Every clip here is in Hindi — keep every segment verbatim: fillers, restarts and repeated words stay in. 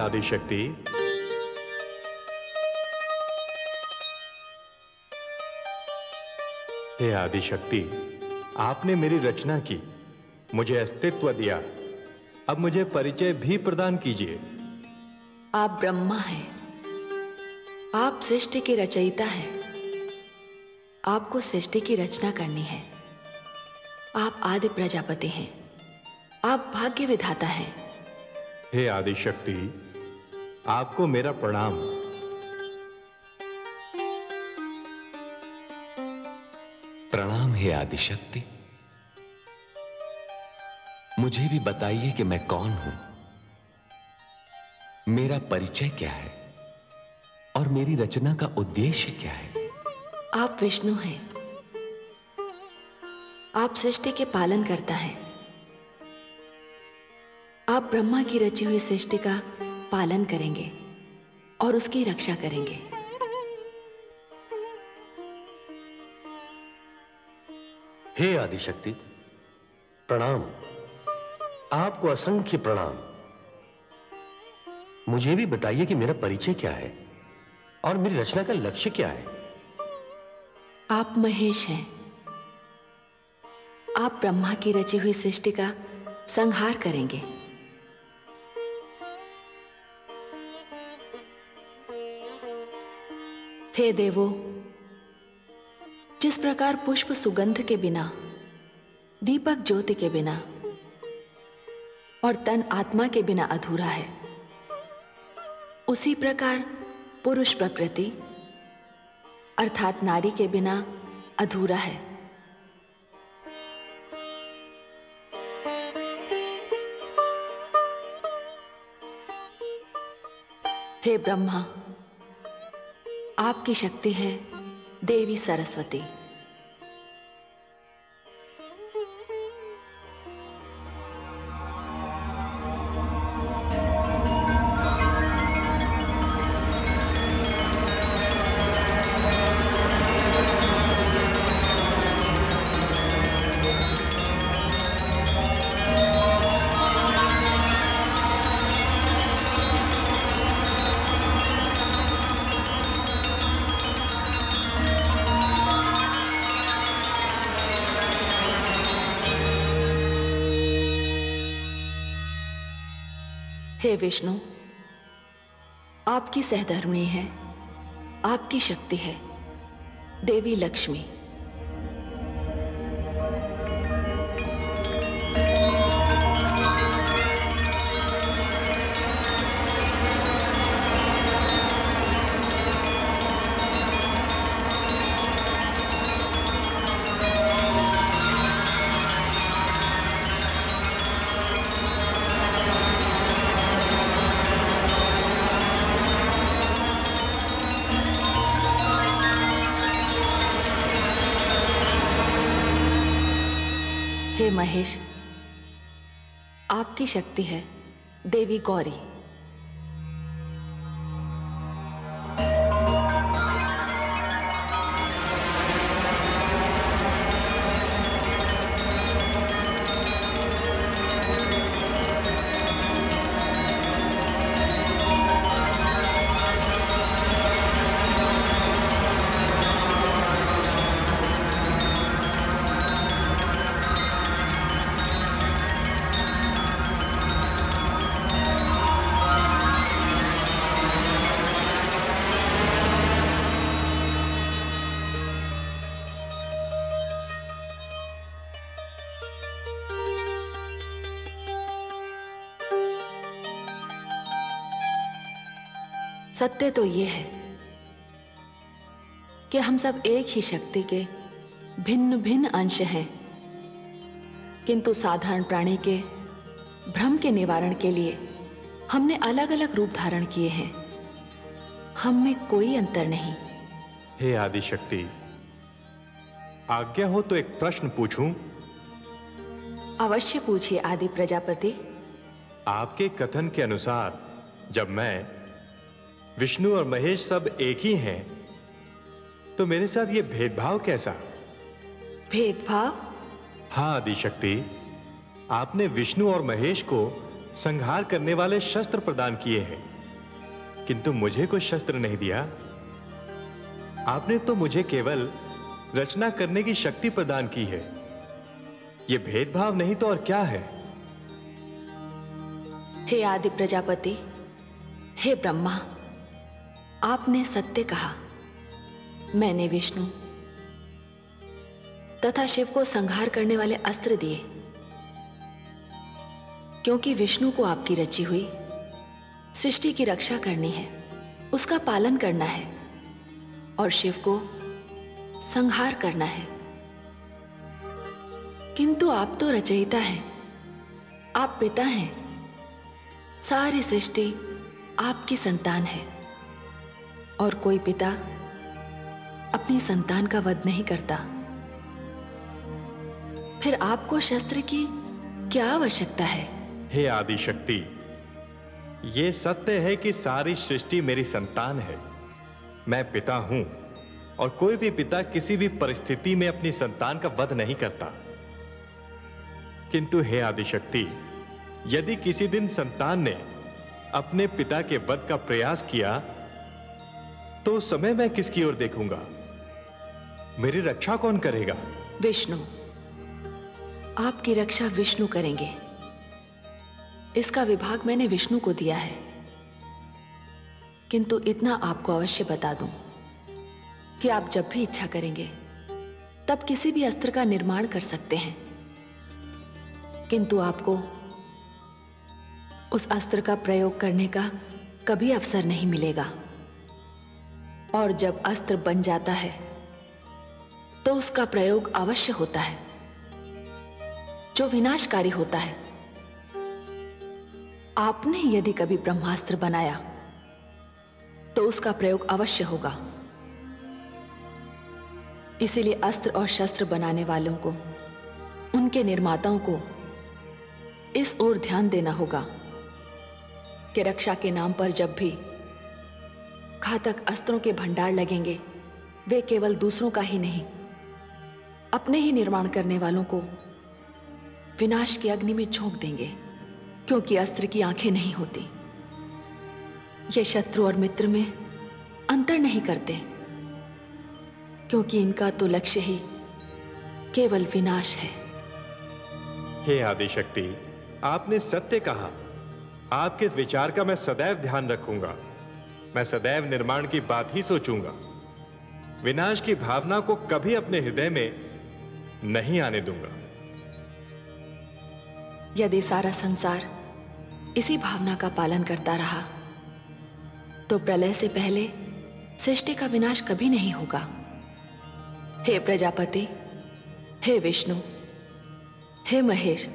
आदिशक्ति। हे आदिशक्ति, आपने मेरी रचना की, मुझे अस्तित्व दिया, अब मुझे परिचय भी प्रदान कीजिए। आप ब्रह्मा हैं, आप सृष्टि के रचयिता हैं। आपको सृष्टि की रचना करनी है। आप आदि प्रजापति हैं, आप भाग्य विधाता हैं। हे आदिशक्ति, आपको मेरा प्रणाम। प्रणाम हे आदिशक्ति। मुझे भी बताइए कि मैं कौन हूं, मेरा परिचय क्या है और मेरी रचना का उद्देश्य क्या है। आप विष्णु हैं, आप सृष्टि के पालन करता हैं। आप ब्रह्मा की रची हुई सृष्टि का पालन करेंगे और उसकी रक्षा करेंगे। हे आदिशक्ति, प्रणाम। आपको असंख्य प्रणाम। मुझे भी बताइए कि मेरा परिचय क्या है और मेरी रचना का लक्ष्य क्या है। आप महेश हैं, आप ब्रह्मा की रची हुई सृष्टि का संहार करेंगे। हे देवो, जिस प्रकार पुष्प सुगंध के बिना, दीपक ज्योति के बिना और तन आत्मा के बिना अधूरा है, उसी प्रकार पुरुष प्रकृति अर्थात नारी के बिना अधूरा है। हे ब्रह्मा, आपकी शक्ति है देवी सरस्वती। हे विष्णु, आपकी सहधर्मिणी है, आपकी शक्ति है देवी लक्ष्मी। हे महेश, आपकी शक्ति है देवी गौरी। सत्य तो ये है कि हम सब एक ही शक्ति के भिन्न भिन्न अंश हैं, किंतु साधारण प्राणी के भ्रम के निवारण के लिए हमने अलग अलग रूप धारण किए हैं। हम में कोई अंतर नहीं। हे आदिशक्ति, आज्ञा हो तो एक प्रश्न पूछूं? अवश्य पूछिए आदि प्रजापति। आपके कथन के अनुसार जब मैं, विष्णु और महेश सब एक ही हैं, तो मेरे साथ ये भेदभाव कैसा? भेदभाव? हाँ आदिशक्ति, आपने विष्णु और महेश को संहार करने वाले शस्त्र प्रदान किए हैं, किंतु मुझे कोई शस्त्र नहीं दिया। आपने तो मुझे केवल रचना करने की शक्ति प्रदान की है। यह भेदभाव नहीं तो और क्या है? हे आदि प्रजापति, हे ब्रह्मा, आपने सत्य कहा। मैंने विष्णु तथा शिव को संहार करने वाले अस्त्र दिए, क्योंकि विष्णु को आपकी रची हुई सृष्टि की रक्षा करनी है, उसका पालन करना है, और शिव को संहार करना है। किंतु आप तो रचयिता हैं, आप पिता हैं, सारी सृष्टि आपकी संतान है, और कोई पिता अपनी संतान का वध नहीं करता। फिर आपको शस्त्र की क्या आवश्यकता है? हे आदि शक्ति, ये सत्य है कि सारी सृष्टि मेरी संतान है। मैं पिता हूं, और कोई भी पिता किसी भी परिस्थिति में अपनी संतान का वध नहीं करता। किंतु हे आदि शक्ति, यदि किसी दिन संतान ने अपने पिता के वध का प्रयास किया, तो उस समय मैं किसकी ओर देखूंगा? मेरी रक्षा कौन करेगा? विष्णु। आपकी रक्षा विष्णु करेंगे। इसका विभाग मैंने विष्णु को दिया है। किंतु इतना आपको अवश्य बता दूं कि आप जब भी इच्छा करेंगे तब किसी भी अस्त्र का निर्माण कर सकते हैं, किंतु आपको उस अस्त्र का प्रयोग करने का कभी अवसर नहीं मिलेगा। और जब अस्त्र बन जाता है तो उसका प्रयोग अवश्य होता है, जो विनाशकारी होता है। आपने यदि कभी ब्रह्मास्त्र बनाया तो उसका प्रयोग अवश्य होगा। इसीलिए अस्त्र और शस्त्र बनाने वालों को, उनके निर्माताओं को इस ओर ध्यान देना होगा कि रक्षा के नाम पर जब भी घातक अस्त्रों के भंडार लगेंगे, वे केवल दूसरों का ही नहीं, अपने ही निर्माण करने वालों को विनाश की अग्नि में झोंक देंगे, क्योंकि अस्त्र की आंखें नहीं होती। ये शत्रु और मित्र में अंतर नहीं करते, क्योंकि इनका तो लक्ष्य ही केवल विनाश है। हे आदि शक्ति, आपने सत्य कहा। आपके इस विचार का मैं सदैव ध्यान रखूंगा। मैं सदैव निर्माण की बात ही सोचूंगा। विनाश की भावना को कभी अपने हृदय में नहीं आने दूंगा। यदि सारा संसार इसी भावना का पालन करता रहा तो प्रलय से पहले सृष्टि का विनाश कभी नहीं होगा। हे प्रजापति, हे विष्णु, हे महेश,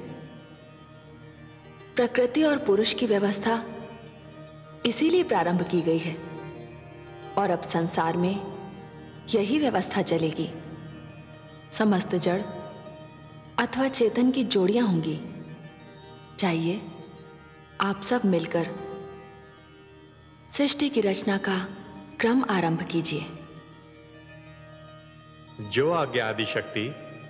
प्रकृति और पुरुष की व्यवस्था इसीलिए प्रारंभ की गई है, और अब संसार में यही व्यवस्था चलेगी। समस्त जड़ अथवा चेतन की जोड़ियां होंगी। चाहिए आप सब मिलकर सृष्टि की रचना का क्रम आरंभ कीजिए। जो आज्ञा आदि शक्ति।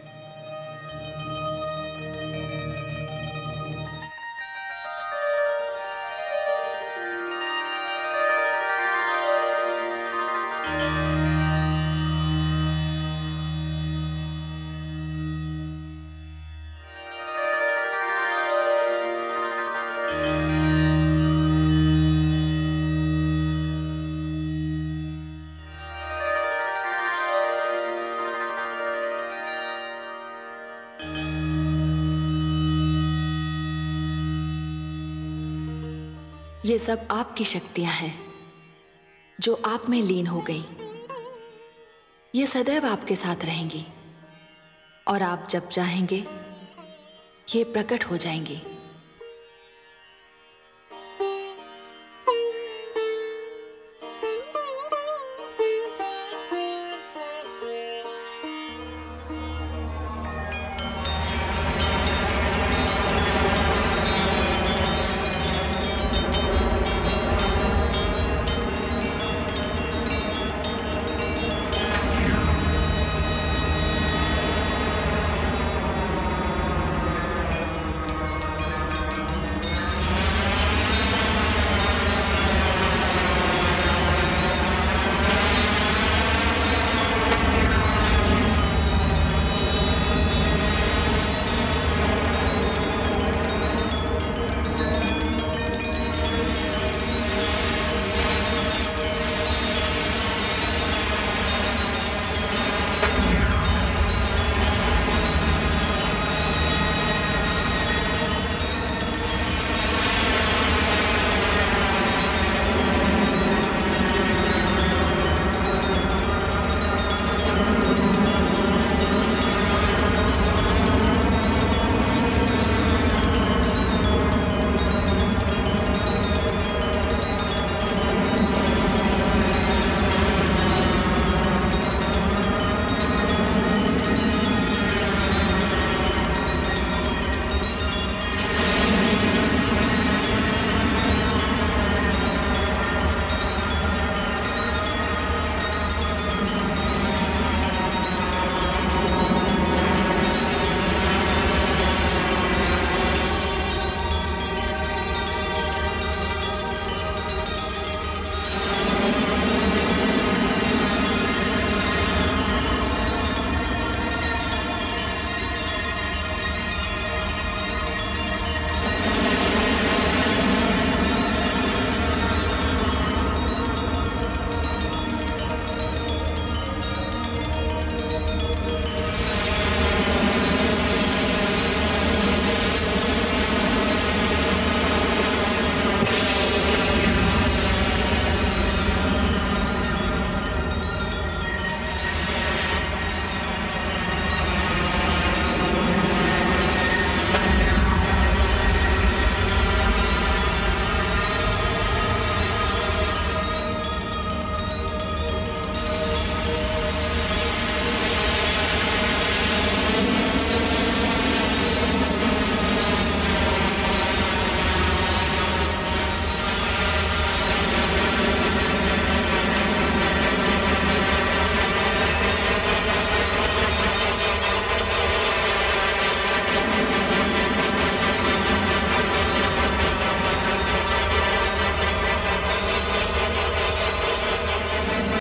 ये सब आपकी शक्तियां हैं जो आप में लीन हो गई। ये सदैव आपके साथ रहेंगी, और आप जब चाहेंगे ये प्रकट हो जाएंगी।